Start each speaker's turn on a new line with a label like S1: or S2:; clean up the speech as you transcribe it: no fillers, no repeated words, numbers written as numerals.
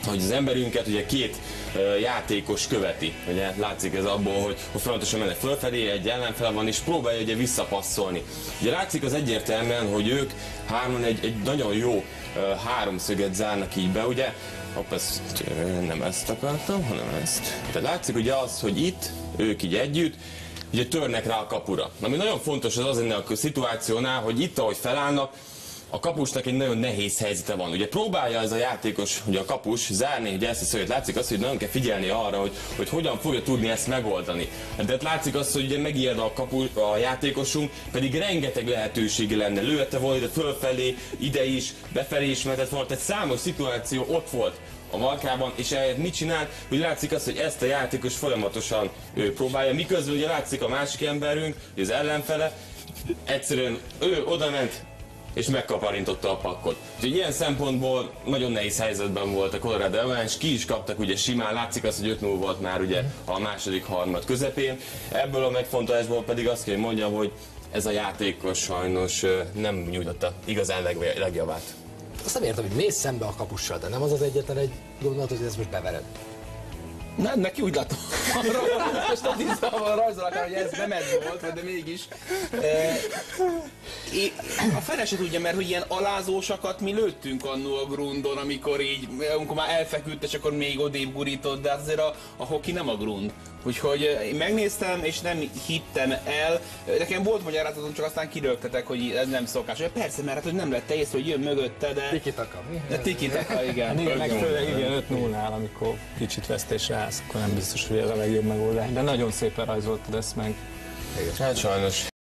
S1: hogy az emberünket ugye két játékos követi. Ugye látszik ez abból, hogy folyamatosan mennek fölfelé, egy ellenfele van és próbálja ugye visszapasszolni. Ugye látszik az egyértelműen, hogy ők hárman egy nagyon jó háromszöget zárnak így be, ugye? Hopp, nem ezt akartam, hanem ezt. Tehát látszik ugye az, hogy itt ők így együtt, ugye törnek rá a kapura. Ami nagyon fontos az ennél a szituációnál, hogy itt ahogy felállnak, a kapusnak egy nagyon nehéz helyzete van. Ugye próbálja ez a játékos, ugye a kapus zárni ugye ezt a szöget. Látszik azt, hogy nagyon kell figyelni arra, hogy hogyan fogja tudni ezt megoldani. De látszik azt, hogy ugye megijed a játékosunk, pedig rengeteg lehetősége lenne. Lőhette volna ide fölfelé, ide is, befelé is mehetett volna. Tehát számos szituáció ott volt a markában, és ehhez mit csinál, hogy látszik azt, hogy ezt a játékos folyamatosan próbálja, miközben ugye látszik a másik emberünk, az ellenfele, egyszerűen ő odament, és megkaparintotta a pakkot. Úgyhogy ilyen szempontból nagyon nehéz helyzetben volt a Colorado Avalanche, ki is kaptak ugye simán, látszik az, hogy 5-0 volt már ugye a második harmad közepén. Ebből a megfontolásból pedig azt kell, hogy mondjam, hogy ez a játékos sajnos nem nyújtotta igazán legjavát.
S2: Azt nem értem, hogy mész szembe a kapussal, de nem az az egyetlen egy gondolat, hogy ezt most bevered.
S3: Nem, neki úgy látom, a statisztában rajzolak el, hogy ez nem ez volt, de mégis. A fene se tudja, mert hogy ilyen alázósakat mi lőttünk annó a grundon, amikor már elfeküdt, és akkor még odébb gurított, de hát azért a hoki nem a grund. Úgyhogy én megnéztem, és nem hittem el. Nekem volt magyarázatom, csak aztán kirögtetek, hogy ez nem szokás. Persze, mert hát, hogy nem lett észre, hogy jön mögötte, de...
S2: Tiki-taka, mi?
S3: De tiki-taka, igen.
S4: Meg főleg igen, 5-0-nál, amikor kicsit vesztésre állsz, akkor nem biztos, hogy ez a legjobb megoldás. De nagyon szépen rajzoltad ezt meg.
S1: Hát sajnos.